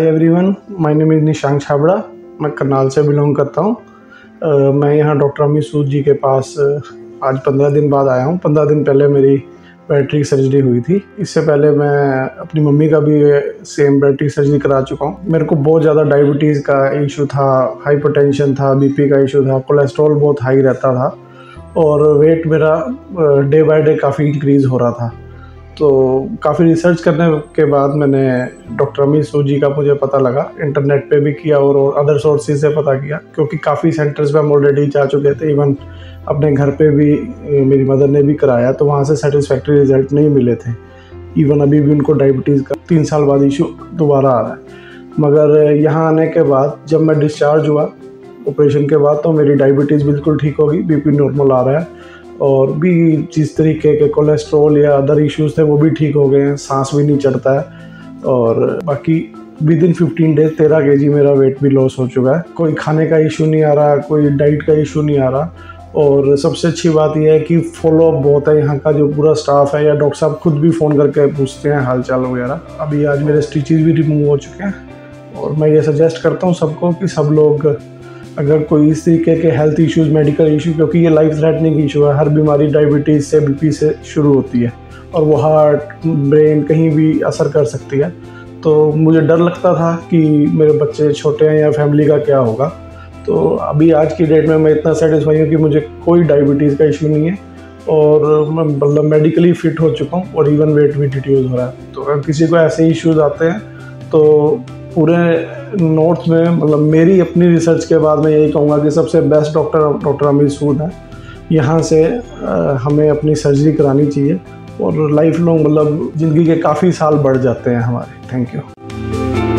Everyone, my name is Nishank Chhabra. मैं करनाल से belong करता हूँ। मैं यहाँ डॉक्टर अमित सूद जी के पास आज 15 दिन बाद आया हूँ। 15 दिन पहले मेरी बैटरी सर्जरी हुई थी। इससे पहले मैं अपनी मम्मी का भी सेम बैटरी सर्जरी करा चुका हूँ। मेरे को बहुत ज़्यादा डायबिटीज़ का इशू था, हाइपरटेंशन था, बीपी का इशू था, कोलेस्ट्रॉल बहुत हाई रहता था और वेट मेरा डे बाय डे काफ़ी इंक्रीज़ हो रहा था। तो काफ़ी रिसर्च करने के बाद मैंने डॉक्टर अमित सूद जी का मुझे पता लगा, इंटरनेट पे भी किया और अदर सोर्सेज से पता किया, क्योंकि काफ़ी सेंटर्स पे हम ऑलरेडी जा चुके थे। इवन अपने घर पे भी मेरी मदर ने भी कराया, तो वहाँ से सेटिस्फैक्ट्री रिजल्ट नहीं मिले थे। इवन अभी भी उनको डायबिटीज़ का 3 साल बाद इशू दोबारा आ रहा है। मगर यहाँ आने के बाद जब मैं डिस्चार्ज हुआ ऑपरेशन के बाद, तो मेरी डायबिटीज़ बिल्कुल ठीक हो गई, बीपी नॉर्मल आ रहा है और भी जिस तरीके के कोलेस्ट्रॉल या अदर इश्यूज़ थे वो भी ठीक हो गए हैं। सांस भी नहीं चढ़ता है और बाकी विद इन 15 डेज 13 kg मेरा वेट भी लॉस हो चुका है। कोई खाने का इशू नहीं आ रहा, कोई डाइट का इशू नहीं आ रहा और सबसे अच्छी बात यह है कि फॉलोअप बहुत है। यहाँ का जो पूरा स्टाफ है या डॉक्टर साहब खुद भी फ़ोन करके पूछते हैं हाल चाल वगैरह। अभी आज मेरे स्टिचेस भी रिमूव हो चुके हैं और मैं ये सजेस्ट करता हूँ सबको कि सब लोग अगर कोई इस तरीके के हेल्थ इश्यूज़, मेडिकल इशू, क्योंकि ये लाइफ थ्रेटनिंग इशू है, हर बीमारी डायबिटीज़ से, बीपी से शुरू होती है और वो हार्ट, ब्रेन कहीं भी असर कर सकती है। तो मुझे डर लगता था कि मेरे बच्चे छोटे हैं या फैमिली का क्या होगा। तो अभी आज की डेट में मैं इतना सेटिस्फाई हूँ कि मुझे कोई डायबिटीज़ का इशू नहीं है और मैं मतलब मेडिकली फ़िट हो चुका हूँ और इवन वेट भी रिड्यूस हो रहा है। तो अगर किसी को ऐसे इश्यूज़ आते हैं तो पूरे नॉर्थ में, मतलब मेरी अपनी रिसर्च के बाद मैं यही कहूँगा कि सबसे बेस्ट डॉक्टर अमित सूद है। यहाँ से हमें अपनी सर्जरी करानी चाहिए और लाइफ लॉन्ग, मतलब ज़िंदगी के काफ़ी साल बढ़ जाते हैं हमारे। Thank you.